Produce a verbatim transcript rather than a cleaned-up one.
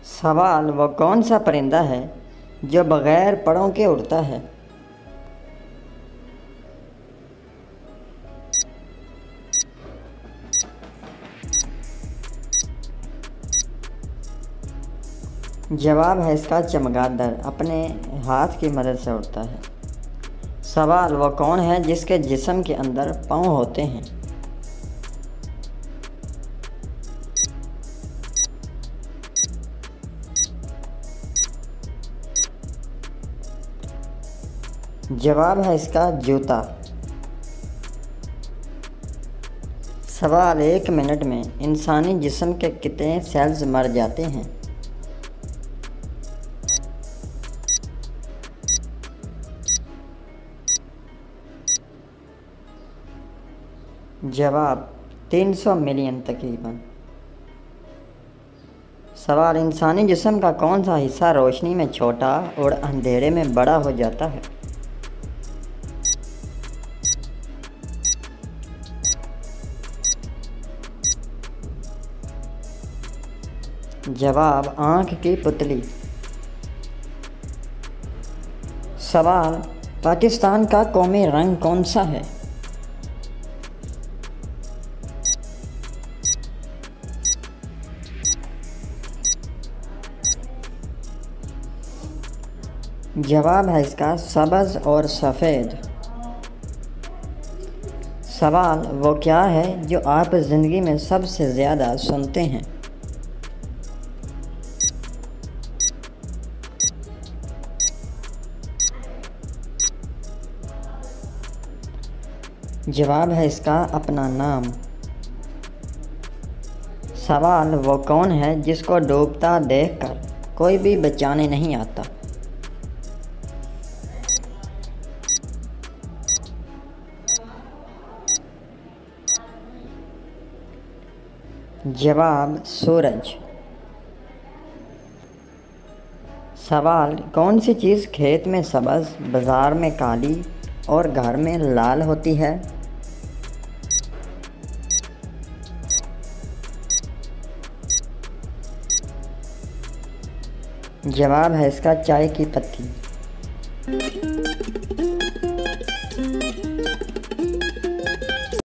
सवाल वो कौन सा परिंदा है जो बगैर परों के उड़ता है? जवाब है इसका चमगादड़, अपने हाथ की मदद से उड़ता है। सवाल वो कौन है जिसके जिस्म के अंदर पाँव होते हैं? जवाब है इसका जूता। सवाल एक मिनट में इंसानी जिस्म के कितने सेल्स मर जाते हैं? जवाब तीन सौ मिलियन तकरीबन। सवाल इंसानी जिस्म का कौन सा हिस्सा रोशनी में छोटा और अंधेरे में बड़ा हो जाता है? जवाब आँख की पुतली। सवाल पाकिस्तान का कौमी रंग कौन सा है? जवाब है इसका सब्ज़ और सफ़ेद। सवाल वो क्या है जो आप ज़िंदगी में सबसे ज़्यादा सुनते हैं? जवाब है इसका अपना नाम। सवाल वो कौन है जिसको डूबता देखकर कोई भी बचाने नहीं आता? जवाब सूरज। सवाल कौन सी चीज़ खेत में सब्ज़, बाज़ार में काली और घर में लाल होती है? जवाब है इसका चाय की पत्ती।